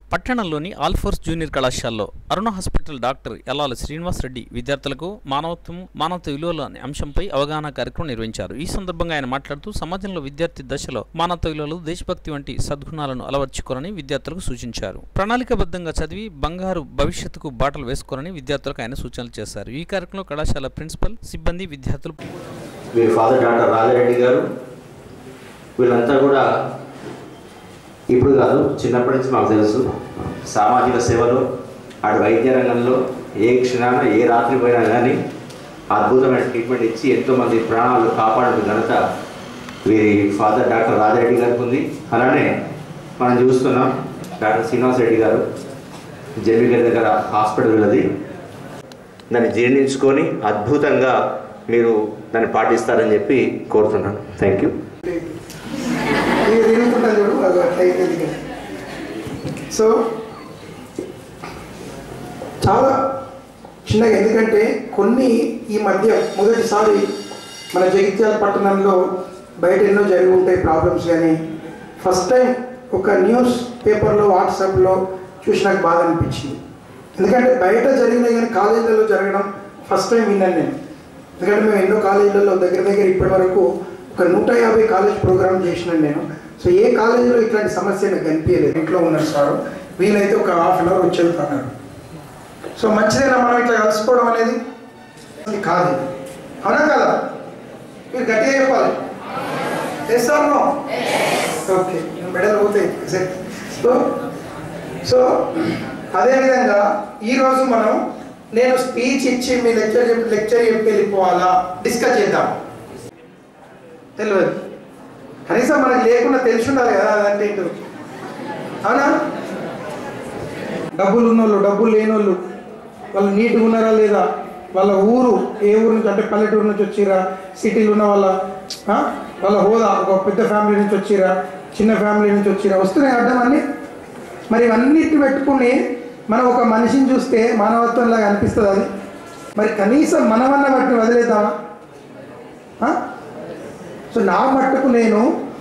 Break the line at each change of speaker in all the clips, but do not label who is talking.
పట్టణంలోని ఆల్ఫోర్స్ జూనియర్ కళాశాలలో Aruna hospital doctor Yellala Srinivas Reddy విద్యార్థులకు మానవత్వ విలువల అనే అంశంపై అవగాహన కార్యక్రమం నిర్వహించారు. ఈ సందర్భంగా ఆయన మాట్లాడుతూ సమాజంలో విద్యార్థి దశలో మానవత్వ విలువలు, దేశభక్తి వంటి సద్గుణాలను అలవర్చుకోరని విద్యార్థులకు సూచించారు. ప్రణాళికాబద్ధంగా చదివి బంగారు భవిష్యత్తుకు బాటలు వేసుకోరని విద్యార్థులకు ఆయన సూచనలు చేశారు. ఈ కార్యక్రమంలో కళాశాల ప్రిన్సిపల్, సిబ్బంది, విద్యార్థులు.
ఫాదర్ డాక్టర్ రాజారెడ్డి గారు వీళ్ళంతా కూడా ఇప్పుడు కాదు, చిన్నప్పటి నుంచి మాకు తెలుసు. సామాజిక సేవలో, అటు వైద్య రంగంలో ఏ క్షణాన ఏ రాత్రి పోయినా కానీ అద్భుతమైన ట్రీట్మెంట్ ఇచ్చి ఎంతోమంది ప్రాణాలు కాపాడే ఘనత వీరి ఫాదర్ డాక్టర్ రాజారెడ్డి గారికి ఉంది. అలానే మనం చూస్తున్నాం డాక్టర్ శ్రీనివాస్ రెడ్డి గారు జెమిగర్ దగ్గర హాస్పిటల్ ఉన్నది. దాన్ని జీర్ణించుకొని అద్భుతంగా మీరు దాన్ని పాటిస్తారని చెప్పి కోరుతున్నాను. Thank you.
సో చాలా చిన్నగా, ఎందుకంటే కొన్ని ఈ మధ్య మొదటిసారి మన జగిత్యాల పట్టణంలో బయట ఎన్నో జరిగి ఉంటాయి ప్రాబ్లమ్స్, కానీ ఫస్ట్ టైం ఒక న్యూస్ పేపర్లో, వాట్సాప్లో చూసి నాకు బాధ అనిపించింది. ఎందుకంటే బయట జరిగినాయి కానీ కాలేజీలలో జరగడం ఫస్ట్ టైం విన్నాను నేను. ఎందుకంటే మేము ఎన్నో కాలేజీలలో దగ్గర ఇప్పటి వరకు ఒక 150 కాలేజ్ ప్రోగ్రామ్ చేసినాను నేను. సో ఏ కాలేజీలో ఇట్లాంటి సమస్య నాకు కనిపించలేదు. ఇంట్లో ఉన్నారు సార్, వీలైతే ఒక హాఫ్ అన్ అవర్ వచ్చి వెళ్తున్నారు. సో మంచిదేనా మనం ఇట్లా కలుసుకోవడం అనేది? కాదు, అవునా కదా? మీరు గట్టిగా చెప్పాలి. చేస్తాను. ఓకే, మెడల్ పోతాయి. సో అదేవిధంగా ఈరోజు మనం నేను స్పీచ్ ఇచ్చి మీ లెక్చర్ చెప్పి వెళ్ళిపోవాలా, డిస్కస్ చేద్దాం. తెలియదు, కనీసం మనకు లేకుండా తెలిసి ఉండాలి కదా అదంటే ఏంటో, అవునా? డబ్బులు ఉన్నోళ్ళు, డబ్బులు లేనోళ్ళు, వాళ్ళు నీట్గా ఉన్నారా లేదా, వాళ్ళ ఊరు ఏ ఊరు నుంచి, అంటే పల్లెటూరు నుంచి వచ్చిరా, సిటీలు ఉన్న వాళ్ళ హోదా, ఒక పెద్ద ఫ్యామిలీ నుంచి వచ్చిరా, చిన్న ఫ్యామిలీ నుంచి వచ్చిరా, వస్తున్నాయి అడ్డం అన్నీ. మరి ఇవన్నిటి పెట్టుకుని మనం ఒక మనిషిని చూస్తే మానవత్వంలాగా అనిపిస్తుంది అది. మరి కనీసం మనమన్న వాటిని వదిలేద్దామా? సో నా మట్టుకు నేను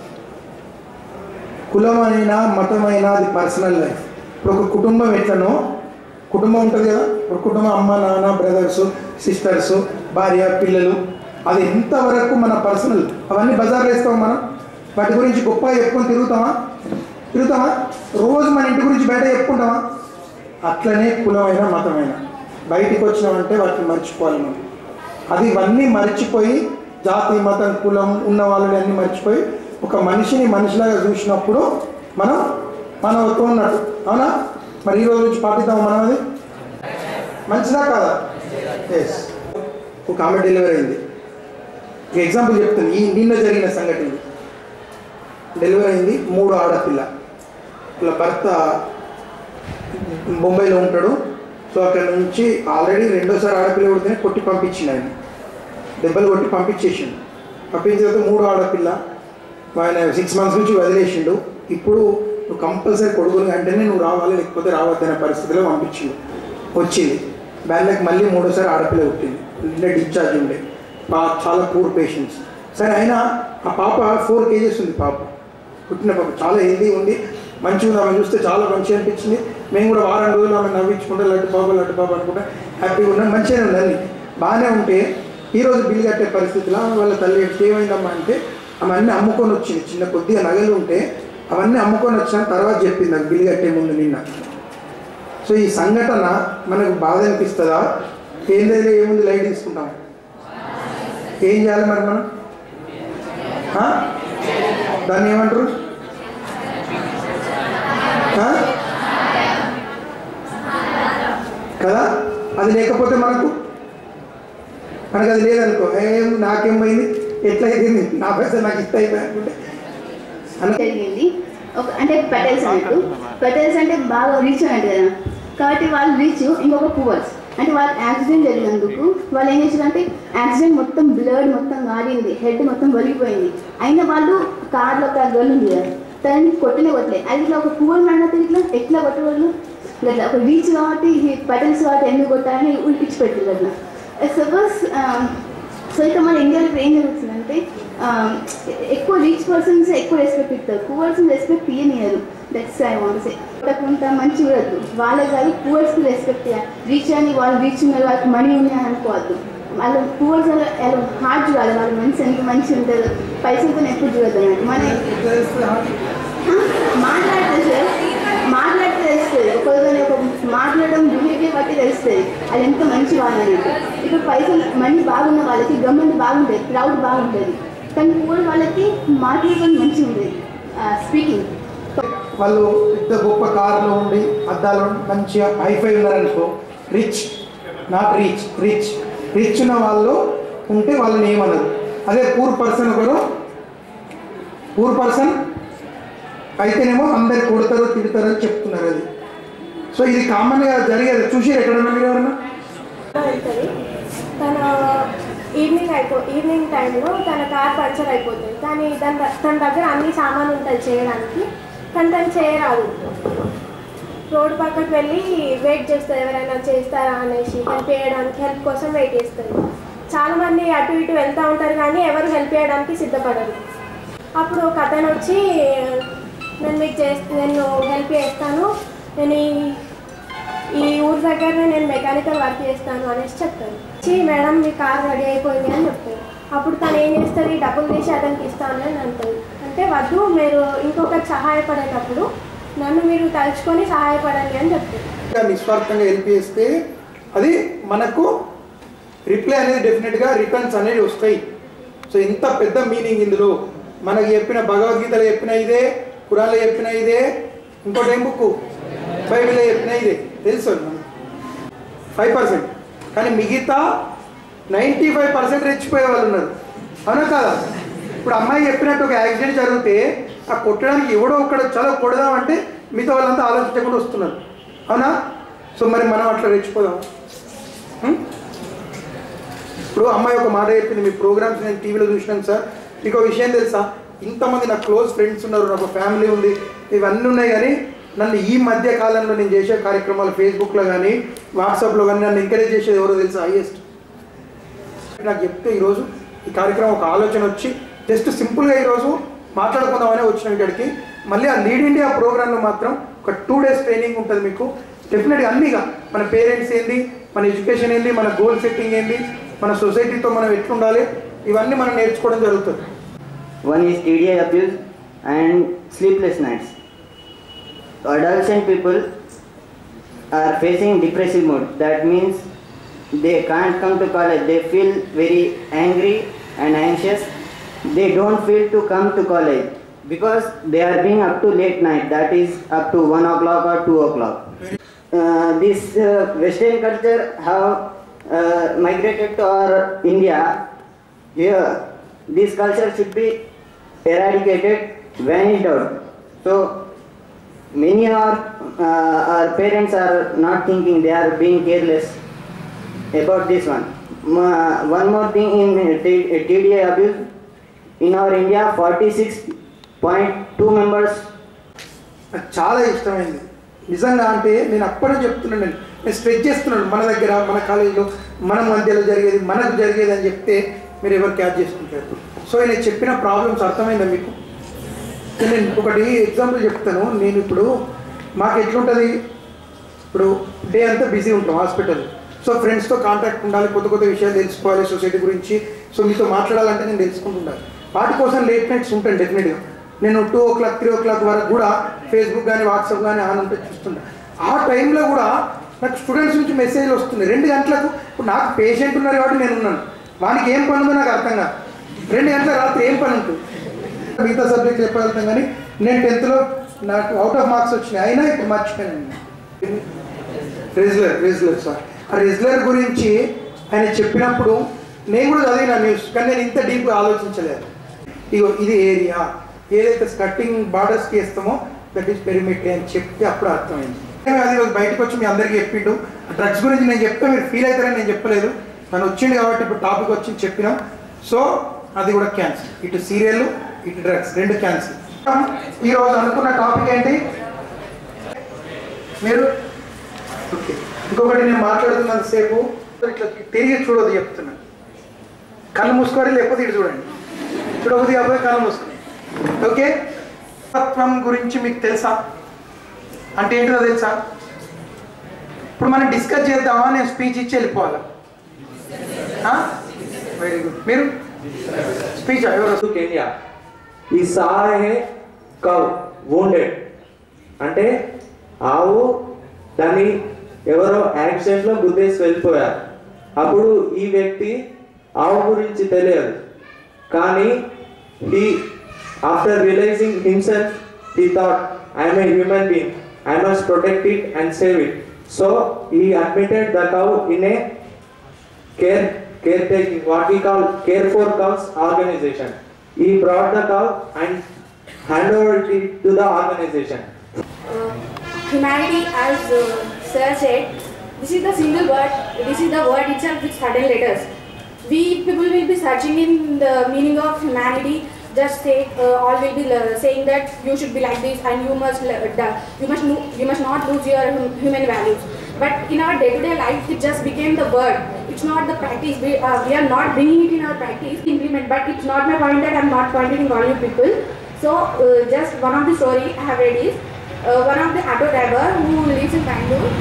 కులమైనా మతమైనా అది పర్సనల్ లైఫ్. ఇప్పుడు ఒక కుటుంబం ఎట్లనో, కుటుంబం ఉంటుంది కదా, ఒక కుటుంబం అమ్మ, నాన్న, బ్రదర్సు, సిస్టర్సు, భార్య, పిల్లలు, అది ఎంతవరకు మన పర్సనల్. అవన్నీ బజార్లో వేస్తాం మనం, వాటి గురించి గొప్పగా చెప్పుకొని తిరుగుతామా? రోజు మన ఇంటి గురించి బయట చెప్పుకుంటామా? అట్లనే కులమైనా మతమైనా బయటికి వచ్చినామంటే వాటిని మర్చిపోవాలి మనం. అది ఇవన్నీ మర్చిపోయి, జాతి, మతం, కులం ఉన్న వాళ్ళని అన్నీ మర్చిపోయి ఒక మనిషిని మనిషిలాగా చూసినప్పుడు మనం మానవత్వం ఉన్నట్టు, అవునా? మరి ఈ రోజు నుంచి పాటిద్దాము మనం. అది మంచిదా కాదా? ఎస్. ఒక ఆమె డెలివరీ అయింది. ఎగ్జాంపుల్ చెప్తాను, నిన్న జరిగిన సంఘటన. డెలివరీ అయింది, 3 ఆడపిల్ల. ఇలా భర్త బొంబాయిలో ఉంటాడు. సో అక్కడ నుంచి ఆల్రెడీ 2వ ఆడపిల్ల కొడితేనే కొట్టి పంపించిండు ఆయన, దెబ్బలు కొట్టి పంపించేసిండు. పంపించిన తర్వాత 3వ ఆడపిల్ల ఆయన 6 months నుంచి వదిలేసిండు. ఇప్పుడు నువ్వు కంపల్సరీ కొడుకుని అంటేనే నువ్వు రావాలి, లేకపోతే రావద్దనే పరిస్థితిలో వచ్చింది. బ్యాన్లకు మళ్ళీ 3వ ఆడపిల్ల పుట్టింది. నిన్న డిశ్చార్జ్ ఉండే, చాలా పూర్ పేషెంట్స్. సరే, అయినా ఆ పాప 4 kgs ఉంది. పాప పుట్టిన పాప చాలా హెల్దీ ఉంది, మంచిగా ఉంది. ఆమె చూస్తే చాలా మంచిగా అనిపించింది. మేము కూడా వారం రోజులు ఆమె నవ్వించుకుంటే లడ్డు పాప అనుకుంటా హ్యాపీగా ఉన్నాం, మంచిగానే ఉంది, అన్నీ బాగానే ఉంటే ఈరోజు బిల్లు కట్టే పరిస్థితిలో వాళ్ళ తల్లి ఏమైందమ్మా అంటే, ఆమె అన్నీ అమ్ముకొని వచ్చింది. చిన్న కొద్దిగా నగలు ఉంటే అవన్నీ అమ్ముకొని వచ్చిన తర్వాత చెప్పింది నాకు బిల్లు కట్టే ముందు నిన్న. సో ఈ సంఘటన మనకు బాధ అనిపిస్తుందా? ఏందైతే ఏముంది, లైట్ తీసుకుంటాం. ఏం చేయాలి మరి మనం? దాన్ని ఏమంటారు కదా? అది లేకపోతే మనకు అది లేదనుకో, నాకేమైంది, ఎట్లయిపోయింది, నా పైసలు నాకు ఇష్ట అయిపోయి
జరిగింది. అంటే పెటల్స్ అన్నట్టు, పెటల్స్ అంటే బాగా రీచ్ అన్నట్టు కదా, కాబట్టి వాళ్ళు రీచ్ ఇంకొక పువర్స్. అంటే వాళ్ళు యాక్సిడెంట్ జరిగినందుకు వాళ్ళు ఏం చేశారంటే, యాక్సిడెంట్ మొత్తం బ్లడ్ మొత్తం గాడింది, హెడ్ మొత్తం వలిగిపోయింది. అయినా వాళ్ళు కార్లో ఒక గర్ల్ ఉంది కదా, తనని కొట్టలేదు. అది ఇట్లా ఒక పువర్ అన్నట్టు ఎట్లా కొట్టేవాళ్ళు, ఇట్లా ఒక రీచ్ కాబట్టి పెటల్స్ కాబట్టి ఎందుకు కొట్టాలని ఇచ్చి పెట్టారు అట్లా. సపోజ్ సో ఇక మన ఇండియాలో ఏం జరుగుతుందంటే, ఎక్కువ రిచ్ పర్సన్స్ ఎక్కువ రెస్పెక్ట్ ఇస్తారు, పూర్ పర్సన్స్ రెస్పెక్ట్ ఇయ్యనియరు. That's I want say. కొంత మంచి చూడద్దు, వాళ్ళే కాదు పూవర్స్కి రెస్పెక్ట్ చేయాలి. రీచ్ అని వాళ్ళు రీచ్ ఉన్నారు, వాళ్ళకి మనీ ఉన్నాయి అనుకోవద్దు. వాళ్ళు పూవర్స్ వాళ్ళు హార్ట్ చూడాలి, వాళ్ళ మనసు ఎంత మంచి ఉంటుందో. పైసలతో ఎక్కువ చూడద్దు అన్నట్టు. మన మాట్లాడితే తెలుస్తుంది, ఒకరితోనే ఒక మాట్లాడడం బిహేవియర్ బట్టి తెలుస్తుంది అది ఎంత మంచి వాళ్ళు అన్నట్టు. ఇప్పుడు పైసలు మనీ బాగున్న వాళ్ళకి గవర్నమెంట్ బాగుంటుంది, క్రౌడ్ బాగుంటుంది. కానీ పూర్ వాళ్ళకి మాట్లాడడం మంచిగా ఉంటుంది, స్పీకింగ్.
వాళ్ళు పెద్ద గొప్ప కార్లో ఉండి అద్దాలు మంచిగా హైఫై ఉన్నారనుకో, రిచ్ నాట్ రిచ్, రిచ్ ఉన్న వాళ్ళు ఉంటే వాళ్ళని ఏమన్నారు. అదే పూర్ పర్సన్ అయితేనేమో అందరు కొడతారు తిడతారు అని చెప్తున్నారు. అది సో ఇది కామన్గా జరిగేది. చూసి ఎక్కడన్నా మీరు ఎవరన్నా
తన ఈవినింగ్ టైంలో తన కార్ పంచర్ అయిపోతుంది, కానీ తన దగ్గర అన్ని సామాన్లు ఉంటాయి చేయడానికి, కానీ తను చేయరాదు. రోడ్డు పక్కకు వెళ్ళి వెయిట్ చేస్తుంది, ఎవరైనా చేస్తారా అనేసి హెల్ప్ కోసం వెయిట్ చేస్తుంది. చాలామంది అటు ఇటు వెళ్తూ ఉంటారు కానీ ఎవరు హెల్ప్ చేయడానికి సిద్ధపడరు. అప్పుడు ఒక అతను వచ్చి నేను హెల్ప్ చేస్తాను, నేను ఈ ఊరి దగ్గరనే నేను మెకానికల్ వర్క్ చేస్తాను అనేసి చెప్తాను. మేడం మీ కార్ రెడీ అయిపోయింది అని చెప్తాను. అప్పుడు తను ఏం చేస్తుంది, డబ్బులు తీసి అతనికి ఇస్తాను అని అంటుంది. అంటే వద్దు, మీరు ఇంకొకరికి సహాయపడేటప్పుడు నన్ను మీరు తలుచుకొని సహాయపడండి అని చెప్తారు.
నిస్వార్థంగా హెల్ప్ చేస్తే అది మనకు రిప్లై అనేది డెఫినెట్గా రిటర్న్స్ అనేవి వస్తాయి. సో ఇంత పెద్ద మీనింగ్ ఇందులో. మనకు చెప్పిన భగవద్గీతలో చెప్పిన ఇదే, ఖురాన్లో చెప్పిన ఇదే, ఇంకోటి ఏం బుక్ బైబిల్లో చెప్పిన ఇదే. తెలుసు 5%, కానీ మిగతా 95% రెచ్చిపోయే వాళ్ళు ఉన్నారు. అవునా కాదా? ఇప్పుడు అమ్మాయి చెప్పినట్టు ఒక యాక్సిడెంట్ జరిగితే ఆ కొట్టడానికి ఎవడో ఒక్కడ చాలా కొడదామంటే మిగతా వాళ్ళంతా ఆలోచించకుండా వస్తున్నారు. అవునా? సో మరి మనం అట్లా రెచ్చిపోదాం. ఇప్పుడు అమ్మాయి ఒక మాట చెప్పింది, మీ ప్రోగ్రామ్స్ నేను టీవీలో చూసినాను సార్, మీకు ఒక విషయం తెలుసా, ఇంతమంది నాకు క్లోజ్ ఫ్రెండ్స్ ఉన్నారు, నాకు ఫ్యామిలీ ఉంది, ఇవన్నీ ఉన్నాయి, కానీ నన్ను ఈ మధ్య కాలంలో నేను చేసే కార్యక్రమాలు ఫేస్బుక్లో కానీ వాట్సాప్లో కానీ నన్ను ఎంకరేజ్ చేసేది ఎవరో తెలుసా, హైయెస్ట్. నాకు చెప్తే ఈరోజు ఈ కార్యక్రమం ఒక ఆలోచన వచ్చి జస్ట్ సింపుల్గా ఈరోజు మాట్లాడుకుందామనే వచ్చిన ఇక్కడికి. మళ్ళీ ఆ లీడ్ ఇండియా ప్రోగ్రాంలో మాత్రం ఒక 2 days ట్రైనింగ్ ఉంటుంది మీకు. డెఫినెట్గా అన్నీగా మన పేరెంట్స్ ఏంది, మన ఎడ్యుకేషన్ ఏంది, మన గోల్ సెట్టింగ్ ఏంది, మన సొసైటీతో మనం ఎట్లుండాలి, ఇవన్నీ మనం నేర్చుకోవడం జరుగుతుంది.
One is TDI abuse and sleepless nights. Adolescent people are facing depressive mode. That means they can't come to college. They feel very angry and anxious. They don't feel to come to college because they are being up to late night. That is up to 1 o'clock or 2 o'clock. This Western culture have migrated to our India. Here, this culture should be eradicated, vanished out. So many our parents are not thinking, they are being careless about this one. One more thing in TDI abuse in our India, 46.2 members.
చాలా ఇష్టమైంది నిజంగా. అంటే నేను అప్పుడే చెప్తున్నాను, నేను stretch చేస్తున్నాను, మన దగ్గర మన కాలేజీలో మన మధ్యలో జరిగేది మనకు జరిగేది అని చెప్తే మీరు ఎవరు క్యాచ్ చేసుకుంటారు. సో నేను చెప్పిన ప్రాబ్లమ్స్ అర్థమైందా మీకు? నేను ఒకటి ఎగ్జాంపుల్ చెప్తాను. నేను ఇప్పుడు మాకు ఎట్లుంటుంది, ఇప్పుడు డే అంతా బిజీ ఉంటాం హాస్పిటల్. సో ఫ్రెండ్స్తో కాంటాక్ట్ ఉండాలి, కొత్త కొత్త విషయాలు తెలుసుకోవాలి సొసైటీ గురించి. సో మీతో మాట్లాడాలంటే నేను తెలుసుకుంటుండాలి. వాటి కోసం లేట్ నైట్స్ ఉంటాను డెఫినెట్గా. నేను 2 o'clock 3 o'clock వరకు కూడా ఫేస్బుక్ కానీ వాట్సాప్ కానీ ఆన్ ఉంటే చూస్తుంటా. ఆ టైంలో కూడా నాకు స్టూడెంట్స్ నుంచి మెసేజ్లు వస్తున్నాయి. 2 గంటలకు ఇప్పుడు నాకు పేషెంట్ ఉన్నారు కాబట్టి నేను ఉన్నాను, వానికి ఏం పని ఉందో నాకు అర్థం కాదు. 2 గంటల రాత్రి ఏం పని ఉంటుంది? మిగతా సబ్జెక్ట్ చెప్పగలుగుతాం, కానీ నేను 10th నాకు అవుట్ ఆఫ్ మార్క్స్ వచ్చినాయి, అయినా ఇప్పుడు మర్చిపోయాను. రెజ్లర్ సార్, ఆ రెజ్లర్ గురించి ఆయన చెప్పినప్పుడు నేను కూడా చదివిన న్యూస్, కానీ నేను ఇంత డీప్గా ఆలోచించలేదు. ఇది ఏరియా ఏదైతే కట్టింగ్ బార్డర్స్కి వేస్తామో దట్ ఈస్ పెరిమిటర్ అని చెప్తే అప్పుడు అర్థమైంది. అది బయటకు వచ్చి మీ అందరికీ చెప్పిండు. డ్రగ్స్ గురించి నేను చెప్తే మీరు ఫీల్ అవుతారని నేను చెప్పలేదు, తను వచ్చింది కాబట్టి ఇప్పుడు టాపిక్ వచ్చి చెప్పినాం. సో అది కూడా క్యాన్సిల్, ఇటు సీరియల్ ఇటు డ్రగ్స్ 2 క్యాన్సిల్. ఈరోజు అనుకున్న టాపిక్ ఏంటి మీరు? ఓకే, ఇంకొకటి నేను మాట్లాడుతున్నంతసేపు ఇట్లా తిరిగి చూడదు చెప్తున్నాను. కళ్ళు మూసుకోవాలి, లేకపోతే ఇటు చూడండి, చూడవద్దు కాకపోతే కళ్ళు మూసుకుని. ఓకే, తత్వం గురించి మీకు తెలుసా? అంటే ఏంటో తెలుసా? ఇప్పుడు మనం డిస్కస్ చేద్దామా, నేను స్పీచ్ ఇచ్చి వెళ్ళిపోవాలా? Very good. మీరు స్పీచ్ ఎవరు?
కెన్యా ఈ సాహే కవ్ wounded అంటే ఆవు దాన్ని ఎవరో యాక్సిడెంట్లో గుద్దేసి వెళ్ళిపోయారు. అప్పుడు ఈ వ్యక్తి ఆవు గురించి తెలియదు, కానీ he after realizing himself he thought I am a human being, I must protect it and save it. So he admitted the cow in a caretaking, what we call care for cows organization. He brought the cow and handed it to the organization.
Humanity, as Sir said, this is the single word, this is the word itself with sudden letters. We people will be searching in the meaning of humanity. Just say all will be saying that you should be like this and you must not lose your human values. But in our day-to-day life, it just became the word. It's not the practice. We are not bringing it in our practice, implement. But it's not my point that I'm not pointing all you people. So just one of the story I have read is one of the auto driver who lives in Bangalore.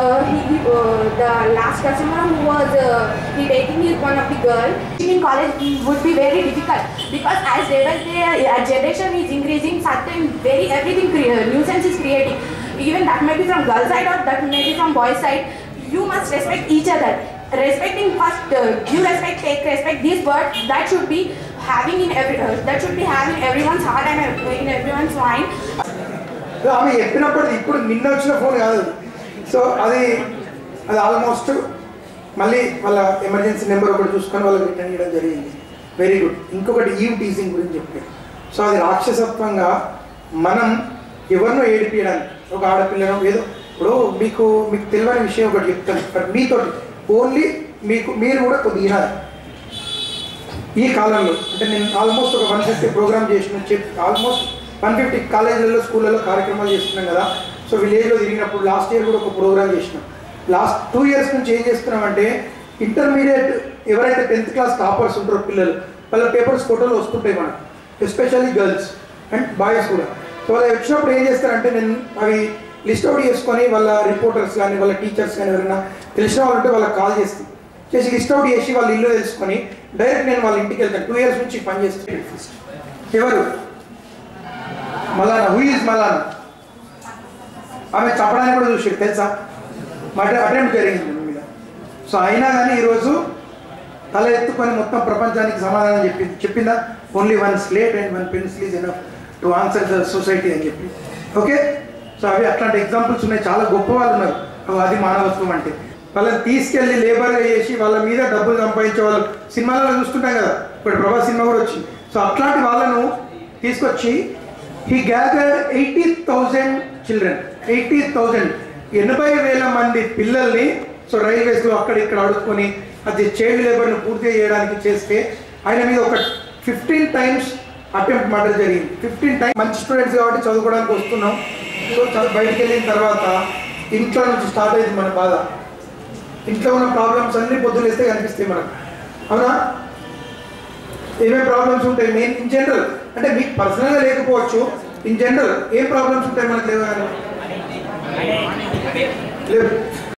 The last customer who was he taking is one of the girl. In college would be very difficult because as day by day generation is increasing, certain everything nuisance is creating. Even that may be from girl side or that may be from boy side. You must respect each other. Respecting first, give respect, take respect. This word that should be having in everyone's heart and in everyone's mind.
ఆమె చెప్పినప్పుడు ఇప్పుడు నిన్న వచ్చిన phone కాదు. So అది almost మళ్ళీ వాళ్ళ emergency number ఒకటి చూసుకొని వాళ్ళకి రిటర్న్ చేయడం జరిగింది. Very good. ఇంకొకటి ఈవ్ టీజింగ్ గురించి చెప్పారు. సో అది రాక్షసత్వంగా మనం ఎవరినో ఏడిపించడానికి, ఒక ఆడపిల్లను ఏదో ఇప్పుడు మీకు తెలియని విషయం ఒకటి చెప్తాను. బట్ మీతో ఓన్లీ మీరు కూడా కొద్దిగా వినాలి. ఈ కాలంలో అంటే నేను ఆల్మోస్ట్ ఒక 150 ప్రోగ్రామ్ చేసిన ఆల్మోస్ట్ 150 కాలేజీలలో స్కూళ్ళలో కార్యక్రమాలు చేస్తున్నాం కదా. సో విలేజ్లో తిరిగినప్పుడు లాస్ట్ ఇయర్ కూడా ఒక ప్రోగ్రామ్ చేసినాం. లాస్ట్ 2 years నుంచి ఏం చేస్తున్నామంటే ఇంటర్మీడియట్ ఎవరైతే 10th క్లాస్ టాపర్స్ ఉంటారో పిల్లలు, వాళ్ళ పేపర్స్ ఫోటోలు వస్తుంటాయి మనకు, ఎస్పెషల్లీ గర్ల్స్ అండ్ బాయ్స్ కూడా. సో వాళ్ళు వచ్చినప్పుడు ఏం చేస్తారంటే నేను అవి లిస్ట్ అవుట్ చేసుకొని వాళ్ళ రిపోర్టర్స్ కానీ వాళ్ళ టీచర్స్ కానీ ఎవరైనా తెలిసిన వాళ్ళు ఉంటే వాళ్ళకి కాల్ చేసి లిస్ట్ అవుట్ చేసి వాళ్ళ ఇల్లు తెలుసుకొని డైరెక్ట్ నేను వాళ్ళ ఇంటికి వెళ్తాను. 2 years నుంచి పని చేస్తాను. ఎవరు మలానా? Who is Malana? ఆమె చంపడానికి కూడా చూసాడు తెలుసా, అటెంప్ట్ జరిగింది మీద. సో అయినా కానీ ఈరోజు తల ఎత్తుకొని మొత్తం ప్రపంచానికి సమాధానం చెప్పిందా? Only 1 slate and 1 pencil is enough to answer the society అని చెప్పి. ఓకే. సో అవి అట్లాంటి ఎగ్జాంపుల్స్ ఉన్నాయి. చాలా గొప్ప వాళ్ళు ఉన్నారు. అది మానవత్వం అంటే. వాళ్ళని తీసుకెళ్ళి లేబర్గా చేసి వాళ్ళ మీద డబ్బులు సంపాదించే వాళ్ళు సినిమాలలో చూస్తుంటాం కదా. ఇప్పుడు ప్రభాస్ సినిమా కూడా వచ్చింది. సో అట్లాంటి వాళ్ళను తీసుకొచ్చి he gathered 80,000 children, 80,000 80,000 మంది పిల్లల్ని సో రైల్వేస్లో అక్కడ ఇక్కడ అడుక్కొని అది చైల్డ్ లేబర్ను పూర్తి చేయడానికి చేస్తే ఆయన మీద ఒక 15 times అటెంప్ట్ మర్డర్ జరిగింది. 15 times. మంచి స్టూడెంట్స్ కాబట్టి చదువుకోవడానికి వస్తున్నాం. సో బయటికి వెళ్ళిన తర్వాత ఇంట్లో నుంచి స్టార్ట్ అయింది మన బాధ. ఇంట్లో ఉన్న ప్రాబ్లమ్స్ అన్నీ పొద్దులేస్తే కనిపిస్తాయి మనకు. అవునా? ఏమేమి ప్రాబ్లమ్స్ ఉంటాయి మెయిన్ ఇన్ జనరల్, అంటే మీకు పర్సనల్గా లేకపోవచ్చు, ఇన్ జనరల్ ఏం ప్రాబ్లమ్స్ ఉంటాయి మనకు లేవు.